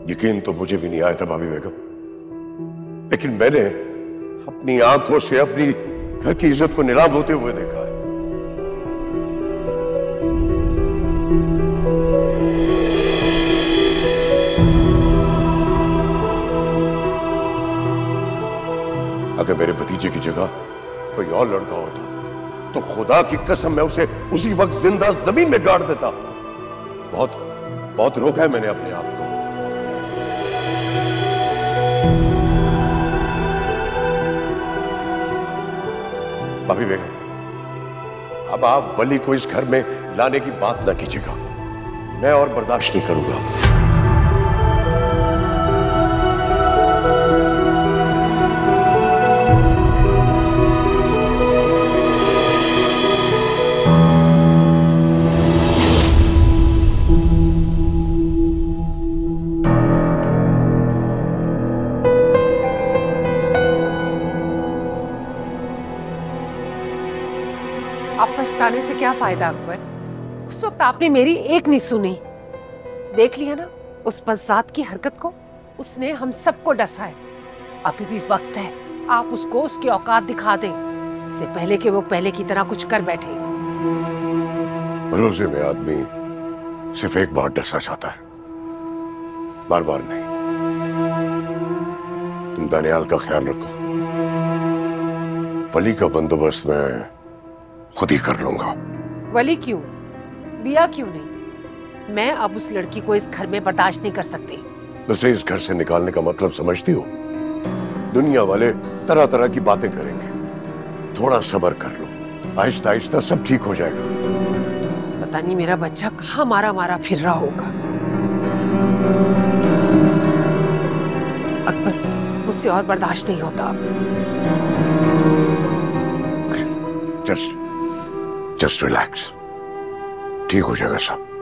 यकीन तो मुझे भी नहीं आया था भाभी बेगम, लेकिन मैंने अपनी आंखों से अपनी घर की इज्जत को नीलाम होते हुए देखा है। अगर मेरे भतीजे की जगह कोई और लड़का होता तो खुदा की कसम मैं उसे उसी वक्त जिंदा जमीन में गाड़ देता। बहुत बहुत रोका है मैंने अपने आप को। भाभी बेगम, अब आप वली को इस घर में लाने की बात ना कीजिएगा, मैं और बर्दाश्त नहीं करूंगा। पछताने से क्या फायदा अकबर? उस वक्त आपने मेरी एक नहीं सुनी। देख लिया ना उस बज़ात की हरकत को, उसने हम सबको डसा है। अभी भी वक्त है, आप उसको उसकी औकात दिखा दें, इससे पहले कि वो पहले की तरह कुछ कर बैठे। भरोसे में आदमी सिर्फ एक बार डसना चाहता है, बार बार नहीं। तुम दानियाल का ख्याल रखो, वली का बंदोबस्त मैं खुद ही कर लूंगा। वली क्यों, बिया क्यों नहीं? मैं अब उस लड़की को इस घर में बर्दाश्त नहीं कर सकती। उसे इस घर से निकालने का मतलब समझती हो? दुनिया वाले तरह तरह की बातें करेंगे, थोड़ा सब्र कर लो, आहिस्ता आहिस्ता सब ठीक हो जाएगा। पता नहीं मेरा बच्चा कहाँ मारा मारा फिर रहा होगा। अकबर, मुझसे और बर्दाश्त नहीं होता अब। जस्ट रिलैक्स, ठीक हो जाएगा सब।